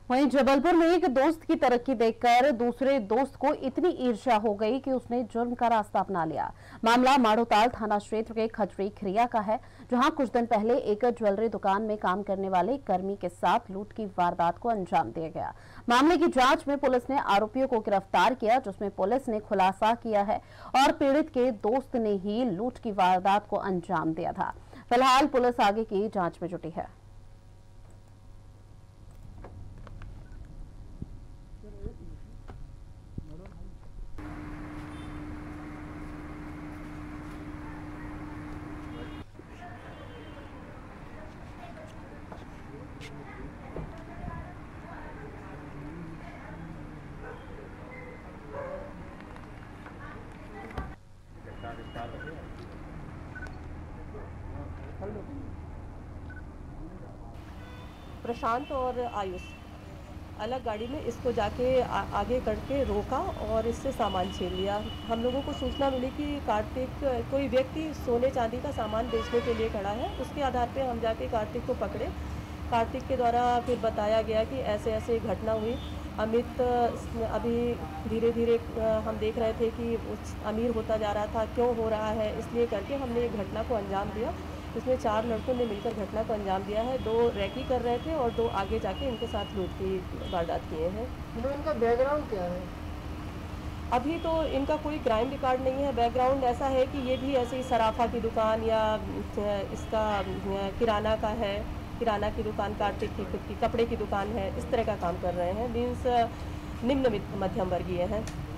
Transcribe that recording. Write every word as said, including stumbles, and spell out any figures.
वहीं जबलपुर में एक दोस्त की तरक्की देखकर दूसरे दोस्त को इतनी ईर्ष्या हो गई कि उसने जुर्म का रास्ता अपना लिया। मामला माड़ोताल थाना क्षेत्र के खजरी खिरिया का है, जहां कुछ दिन पहले एक ज्वेलरी दुकान में काम करने वाले कर्मी के साथ लूट की वारदात को अंजाम दिया गया। मामले की जांच में पुलिस ने आरोपियों को गिरफ्तार किया, जिसमें पुलिस ने खुलासा किया है और पीड़ित के दोस्त ने ही लूट की वारदात को अंजाम दिया था। फिलहाल पुलिस आगे की जाँच में जुटी है। प्रशांत और आयुष अलग गाड़ी में इसको जाके आ, आगे करके रोका और इससे सामान छीन लिया। हम लोगों को सूचना मिली कि कार्तिक कोई व्यक्ति सोने चांदी का सामान बेचने के लिए खड़ा है। उसके आधार पे हम जाके कार्तिक को पकड़े। कार्तिक के द्वारा फिर बताया गया कि ऐसे ऐसे घटना हुई। अमित अभी धीरे धीरे हम देख रहे थे कि अमीर होता जा रहा था, क्यों हो रहा है, इसलिए करके हमने एक घटना को अंजाम दिया। इसमें चार लड़कों ने मिलकर घटना को अंजाम दिया है। दो रैकी कर रहे थे और दो आगे जाके इनके साथ लूट की वारदात किए हैं। इनका बैकग्राउंड क्या है? अभी तो इनका कोई क्राइम रिकॉर्ड नहीं है। बैकग्राउंड ऐसा है कि ये भी ऐसे ही सराफा की दुकान या इसका किराना का है, किराना की दुकान, कार्तिक की खुद की कपड़े की दुकान है, इस तरह का काम कर रहे हैं। मीन्स निम्न मध्यम वर्गीय हैं।